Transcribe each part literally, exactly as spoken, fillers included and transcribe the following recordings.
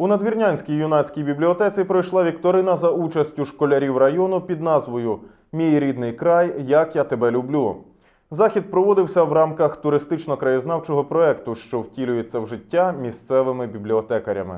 У Надвірнянській юнацькій бібліотеці пройшла вікторина за участю школярів району під назвою «Мій рідний край. Як я тебе люблю». Захід проводився в рамках туристично-краєзнавчого проєкту, що втілюється в життя місцевими бібліотекарями.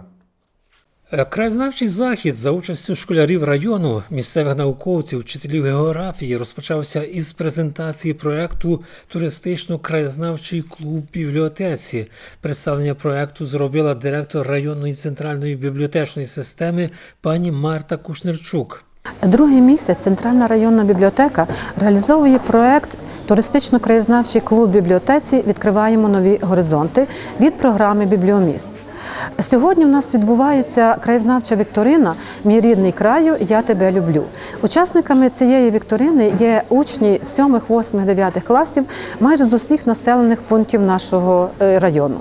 Краєзнавчий захід за участю школярів району, місцевих науковців, вчителів географії розпочався із презентації проєкту «Туристично-краєзнавчий клуб в бібліотеці». Представлення проєкту зробила директор районної центральної бібліотечної системи пані Марта Кушнерчук. Другий місяць Центральна районна бібліотека реалізовує проєкт «Туристично-краєзнавчий клуб в бібліотеці. Відкриваємо нові горизонти» від програми «Бібліоміст». Сьогодні у нас відбувається краєзнавча вікторина «Мій рідний краю. Я тебе люблю». Учасниками цієї вікторини є учні сьомих, восьмих, дев'ятих класів майже з усіх населених пунктів нашого району.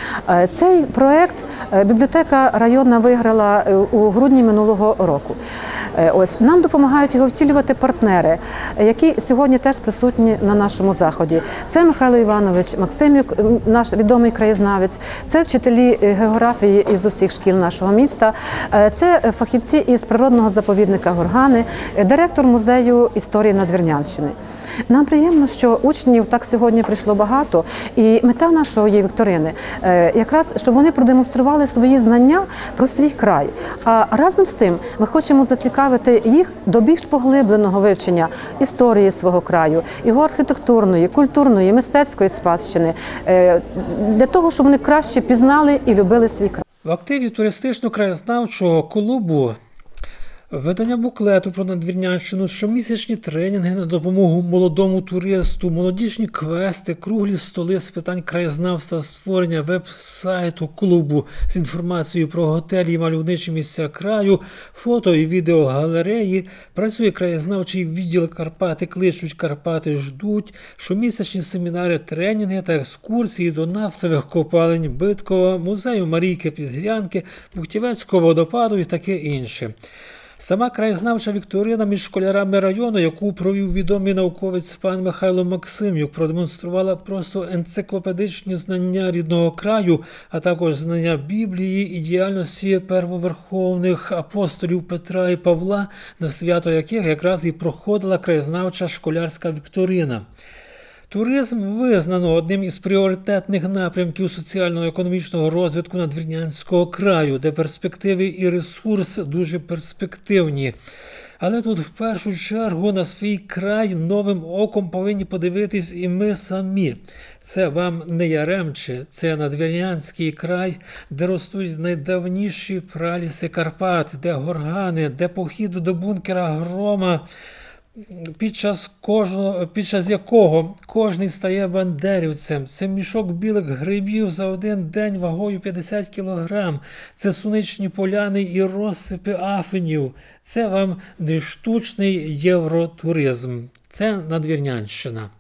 Цей проєкт бібліотека районна виграла у грудні минулого року. Ось, нам допомагають його втілювати партнери, які сьогодні теж присутні на нашому заході. Це Михайло Іванович Максимюк, наш відомий краєзнавець, це вчителі географії із усіх шкіл нашого міста, це фахівці із природного заповідника Горгани, директор музею історії Надвірнянщини. Нам приємно, що учнів так сьогодні прийшло багато, і мета нашої вікторини якраз, щоб вони продемонстрували свої знання про свій край. А разом з тим ми хочемо зацікавити їх до більш поглибленого вивчення історії свого краю, його архітектурної, культурної, мистецької спадщини, для того, щоб вони краще пізнали і любили свій край. В активі туристично-краєзнавчого клубу видання буклету про Надвірнянщину, щомісячні тренінги на допомогу молодому туристу, молодіжні квести, круглі столи з питань краєзнавства, створення веб-сайту клубу з інформацією про готелі і мальовничі місця краю, фото і відеогалереї, працює краєзнавчий відділ «Карпати кличуть, Карпати ждуть», щомісячні семінари, тренінги та екскурсії до нафтових копалень Биткова, музею Марійки Підгрянки, Пухтєвецького водопаду і таке інше. Сама краєзнавча вікторина між школярами району, яку провів відомий науковець пан Михайло Максимюк, продемонструвала просто енциклопедичні знання рідного краю, а також знання Біблії і діяльності первоверховних апостолів Петра і Павла, на свято яких якраз і проходила краєзнавча школярська вікторина. Туризм визнано одним із пріоритетних напрямків соціально-економічного розвитку Надвірнянського краю, де перспективи і ресурс дуже перспективні. Але тут в першу чергу на свій край новим оком повинні подивитись і ми самі. Це вам не Яремче, це Надвірнянський край, де ростуть найдавніші праліси Карпат, де горгани, де похід до бункера Грома, під час, кожного, під час якого кожний стає бандерівцем. Це мішок білих грибів за один день вагою п'ятдесят кілограм. Це суничні поляни і розсипи афенів. Це вам не штучний євротуризм. Це Надвірнянщина.